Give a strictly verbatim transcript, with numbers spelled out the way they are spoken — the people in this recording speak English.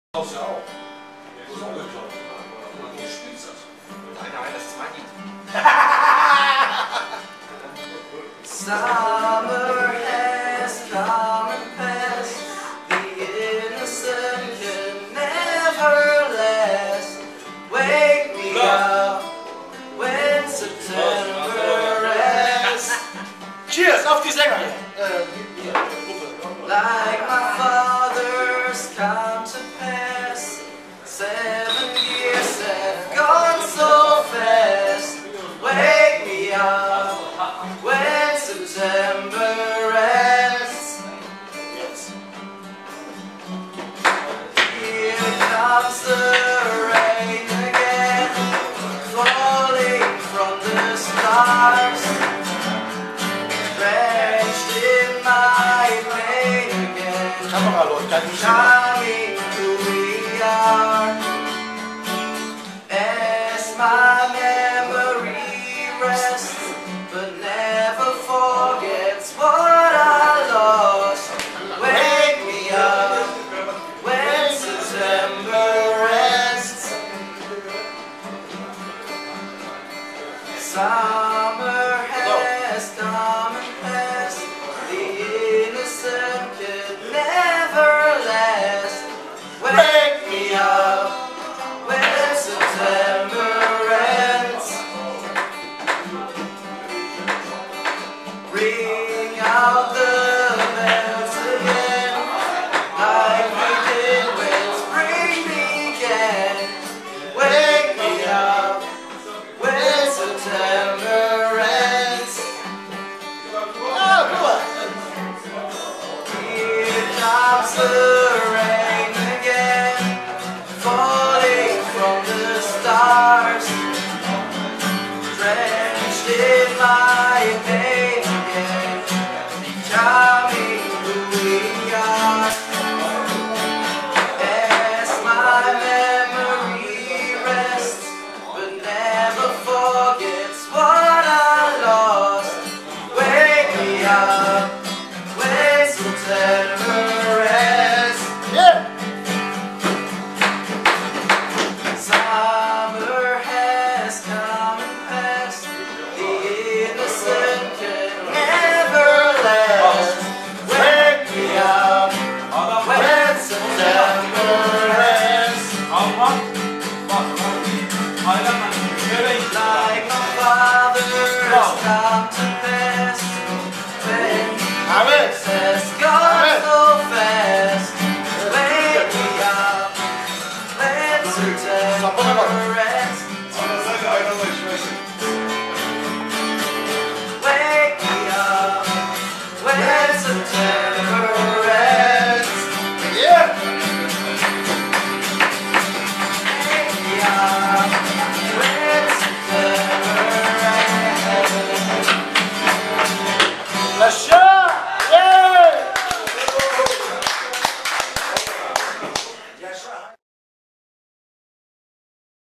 Kaufst du ja auch. Das ist umgekauft. Du spielst das. Nein, nein, das ist mein Lied. Summer has come and passed. The innocent can never last. Wake me up when September ends. Cheers auf die Sänger! Äh, Like my father's come to pass. Seven years have gone so fast. Wake me up when September ends. Here comes the rain again, falling from the stars, drenched in my pain again, coming who we are. As my memory rests, but never forgets what I lost. Wake me up when September ends. Summer has come and passed. The innocent can never last. Wake me up when September ends. Ring out the bells again, like we did when spring began. Wake me up when September ends. Here comes the rain again, falling from the stars, drenched in my pain again, becoming who we are. As my memory rests, but never forgets what I lost. Wake me up when September ends. yeah. Summer has come and passed. The innocent can never last. Wake me up when September ends. Like my father's come to pass. When Amen. has gone so fast. Wake me up when September ends. Wake me up when September ends. Yeah. Wake me up when September ends. Let's show.